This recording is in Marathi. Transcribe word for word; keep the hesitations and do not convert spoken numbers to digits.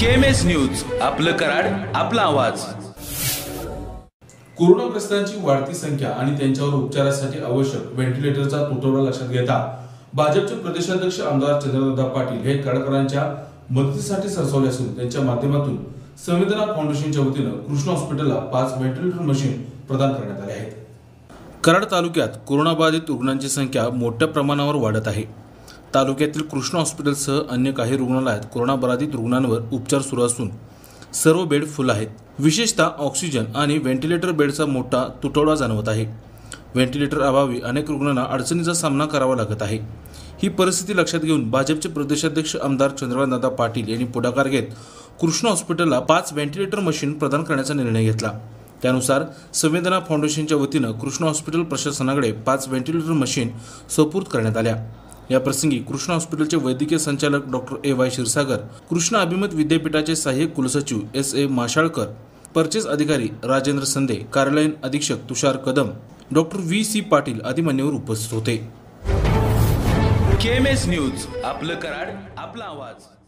केएमएस न्यूज, आपलं कराड, आपला आवाज। कोरोनाग्रस्तांची वाढती संख्या आणि त्यांच्यावर उपचारासाठी आवश्यक व्हेंटिलेटरचा तुटवडा लक्षात घेता भाजपचे प्रदेशाध्यक्ष आमदार चंद्रकांत पाटील हे कराडकरांच्या मदतीसाठी सरसावले असून त्यांच्या माध्यमातून संवेदना फाउंडेशनच्या वतीनं कृष्ण हॉस्पिटलला पाच व्हेंटिलेटर मशीन प्रदान करण्यात आले आहेत। कराड तालुक्यात कोरोनाबाधित रुग्णांची संख्या मोठ्या प्रमाणावर वाढत आहे। तालुक्यातील कृष्ण हॉस्पिटलसह अन्य काही रुग्णालयात कोरोनाबाधित रुग्णांवर उपचार सुरू असून सर्व बेड फुल आहेत। विशेषतः ऑक्सिजन आणि व्हेंटिलेटर बेडचा मोठा तुटवडा जाणवत आहे। व्हेंटिलेटर अभावी अनेक रुग्णांना अडचणीचा सामना करावा लागत आहे। ही परिस्थिती लक्षात घेऊन भाजपचे प्रदेशाध्यक्ष आमदार चंद्रकांत पाटील यांनी पुढाकार घेत कृष्ण हॉस्पिटलला पाच व्हेंटिलेटर मशीन प्रदान करण्याचा निर्णय घेतला। त्यानुसार संवेदना फाउंडेशनच्या वतीनं कृष्ण हॉस्पिटल प्रशासनाकडे पाच व्हेंटिलेटर मशीन सुपूर्द करण्यात आल्या। या प्रसंगी कृष्ण हॉस्पिटलचे वैद्यकीय संचालक doctor A Y Kshirsagar, Krishna अभिमत विद्यापीठाचे सहाय्यक कुलसचिव एस ए माशाळकर, परचेस अधिकारी राजेंद्र संदे, कार्यालयीन अधीक्षक Tushar Kadam, doctor V C Patil आदी मान्यवर उपस्थित होते। केएमएस न्यूज, आपलं कराड, आपला आवाज।